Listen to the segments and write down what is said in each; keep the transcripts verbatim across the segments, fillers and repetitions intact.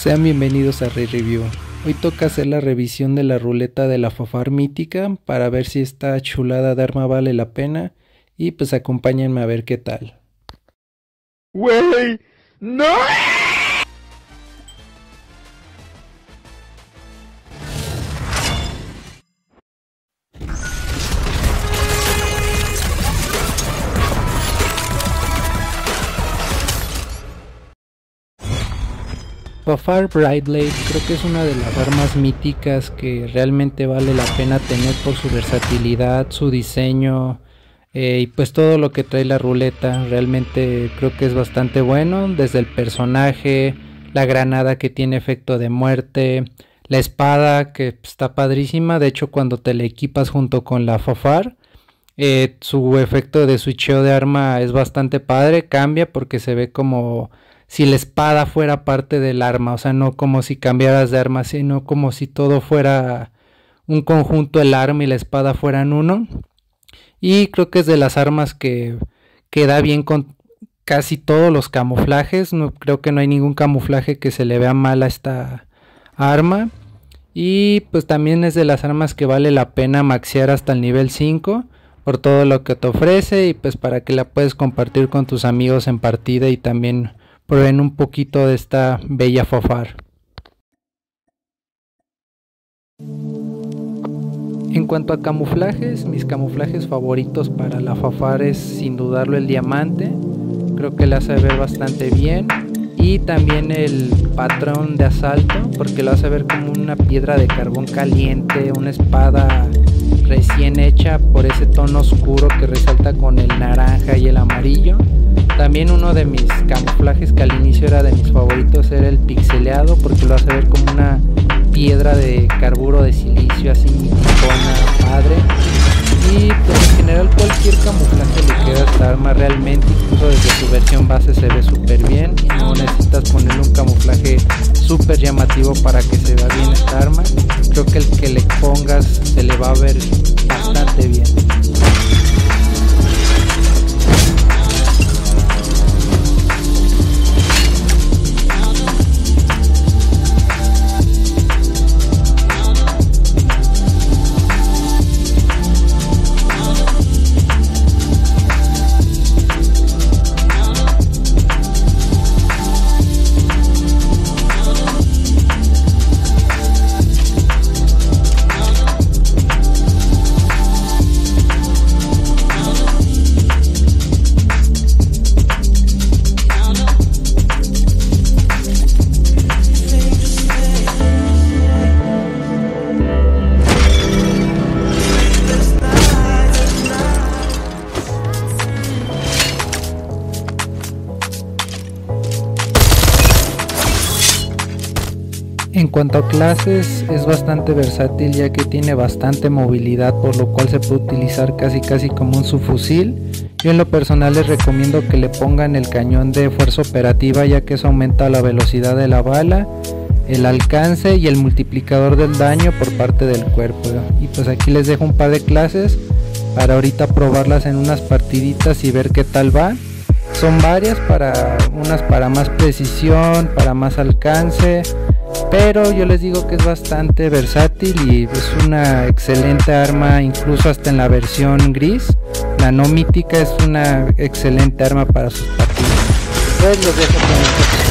Sean bienvenidos a Re-Review. Hoy toca hacer la revisión de la ruleta de la Fafar mítica para ver si esta chulada de arma vale la pena y pues acompáñenme a ver qué tal. ¡Wey! ¡No! Fafar Bright Blade creo que es una de las armas míticas que realmente vale la pena tener por su versatilidad, su diseño eh, y pues todo lo que trae la ruleta. Realmente creo que es bastante bueno, desde el personaje, la granada que tiene efecto de muerte, la espada que está padrísima. De hecho, cuando te la equipas junto con la Fafar, eh, su efecto de switcheo de arma es bastante padre, cambia porque se ve como si la espada fuera parte del arma, o sea, no como si cambiaras de arma, sino como si todo fuera un conjunto, el arma y la espada fueran uno. Y creo que es de las armas que queda bien con casi todos los camuflajes. No, creo que no hay ningún camuflaje que se le vea mal a esta arma. Y pues también es de las armas que vale la pena maxear hasta el nivel cinco por todo lo que te ofrece y pues para que la puedes compartir con tus amigos en partida y también prueben un poquito de esta bella Fafar. En cuanto a camuflajes, mis camuflajes favoritos para la Fafar es sin dudarlo el diamante. Creo que le hace ver bastante bien. Y también el patrón de asalto, porque lo hace ver como una piedra de carbón caliente, una espada recién hecha por ese tono oscuro que resalta con el naranja y el amarillo. También uno de mis camuflajes que al inicio era de mis favoritos era el pixeleado, porque lo hace ver como una piedra de carburo de silicio así miticona, padre. Y pues en general cualquier camuflaje le queda a esta arma realmente, incluso desde su versión base se ve súper bien. No necesitas ponerle un camuflaje súper llamativo para que se vea bien esta arma. Creo que el que le pongas se le va a ver bastante bien. En cuanto a clases, es bastante versátil ya que tiene bastante movilidad, por lo cual se puede utilizar casi casi como un subfusil. Yo en lo personal les recomiendo que le pongan el cañón de fuerza operativa, ya que eso aumenta la velocidad de la bala, el alcance y el multiplicador del daño por parte del cuerpo. Y pues aquí les dejo un par de clases para ahorita probarlas en unas partiditas y ver qué tal va. Son varias, para unas para más precisión, para más alcance, pero yo les digo que es bastante versátil y es una excelente arma, incluso hasta en la versión gris. La no mítica es una excelente arma para sus partidas. Pues los dejo con esto.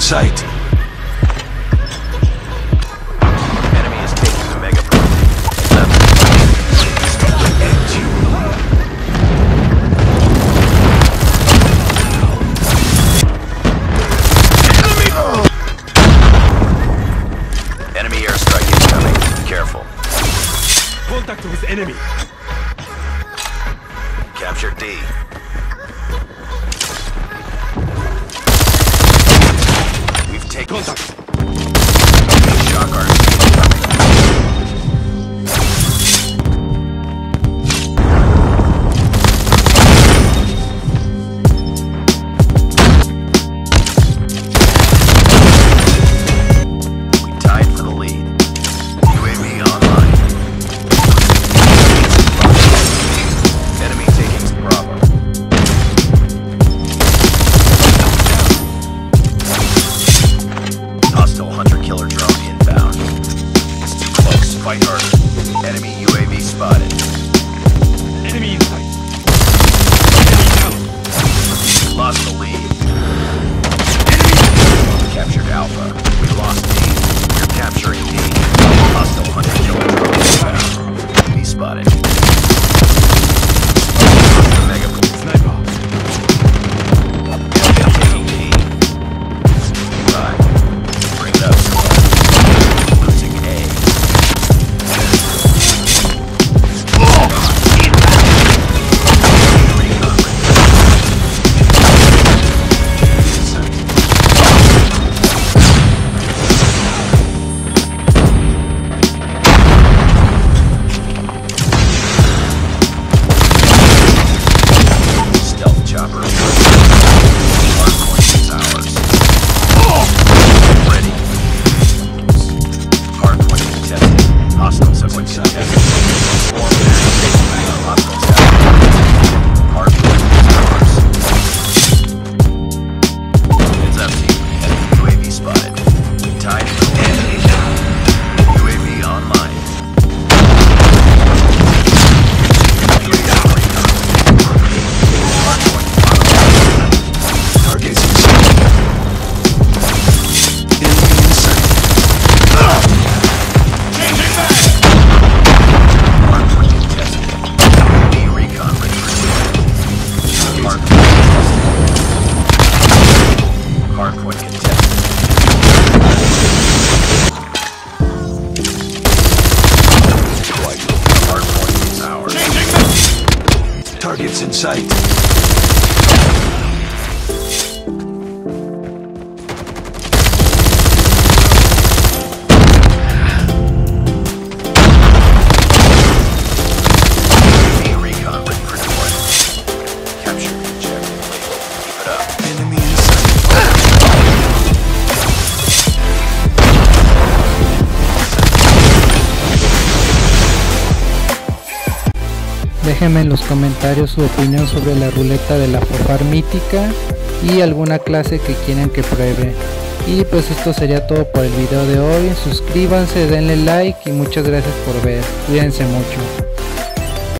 sight. Enemy is taking the mega point. Enemy airstrike incoming. Careful. Contact with enemy. Capture D. We've taken Contact. shock R C incoming. We tied for the lead. U A V online. Enemy taking Bravo. Hostile hunter-killer drone inbound. It's too close. Fight harder. Enemy U A V spotted. Enemy in sight. Enemy down. Lost the lead. Captured Alpha. We lost D. We're capturing D. Hostile hunter-killer drone inbound. B spotted. Mega Sniper. taking D. Five. Bring it up. Losing A. Stealth chopper. Hardpoint is ours. Ready. Hardpoint contested. Hostiles have been contested. Hostiles have. Hardpoint is ours. Heads up, team. Enemy U A V spotted. Tied for the lead. U A V online. U A V recon. Hardpoint online. Targets in sight. Enemy in sight. Hardpoint contested. B recon ready for deployment. Hardpoint contested. Hardpoint contested. Hardpoint is ours. Targets in sight. B recon ready for deployment. Capture the objective. Keep it up. Enemy in sight. Déjenme en los comentarios su opinión sobre la ruleta de la Fofar mítica y alguna clase que quieran que pruebe. Y pues esto sería todo por el video de hoy. Suscríbanse, denle like y muchas gracias por ver. Cuídense mucho.